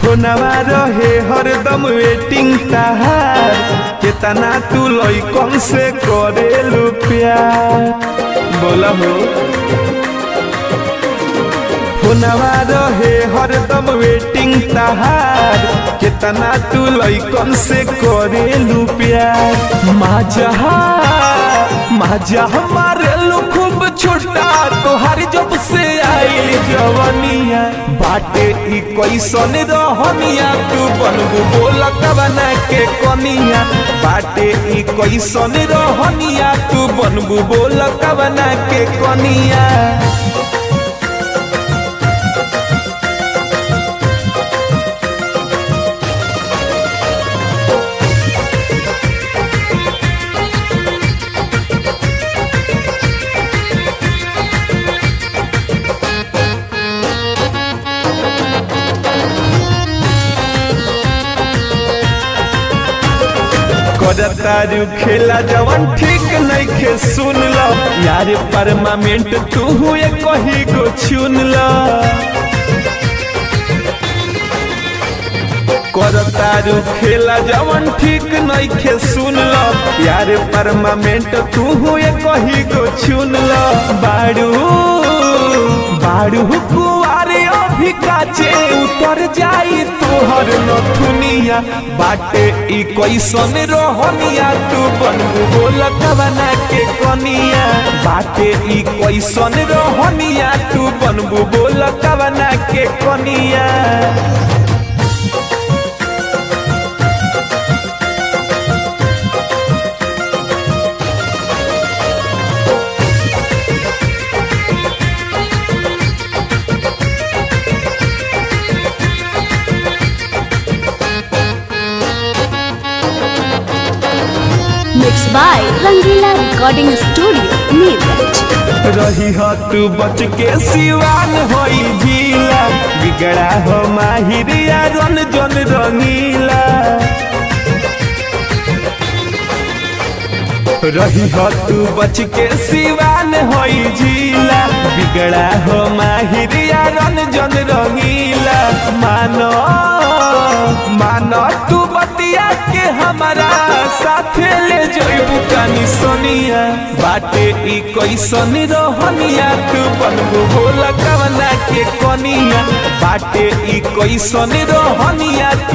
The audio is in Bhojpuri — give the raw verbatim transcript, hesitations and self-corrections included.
फोनवा रहे हरदम वेटिंग तहार केतना तू लइकन से करेलू प्यार बोला हो। फोनवा रहे हरदम वेटिंग तहार केतना तू लइकन से करेलू प्यार माजा माजा मारेलू खूब छोटा तोहारी जब से आइल जवनिया बाटे ई कैसन रहनिया तू बनबू बोला कवना के कनिया बाटे ई कैसन रहनिया तू बनबू बोला कवना के कनिया। तारू खेला जवन ठीक नहीं खे सुन लो यार परमानेंट तू हुए कही गो चुन लो कर तारू खेला जवन ठीक नहीं खे सुन लो यार परमानेंट तू हुए कही गो चुन लो बाड़ू बाड़ू कुआरे अभी काचे उतर जाई तोहर नथुनिया बाटे ई कैसन रहनिया तू बनबू बोला कवना के कनिया बाटे ई कैसन रहनिया तू बनबू बोला कवना के कनिया। Mixed by Rangila Recording Studio, Meerut। रही हो तू बच के सिवान होई जिला बिगड़ा हो माहिरिया रन जन रंगीला रही हो तू बच के सिवान होई जिला बिगड़ा हो माहिरिया रन जन रंगीला मानो मानो तू बतिया के हमारा साथे ले जइबू कानी सोनिया बाटे ई कैसन रहनिया तू बनबू बोला कवना के कनिया बाटे ई कैसन रहनिया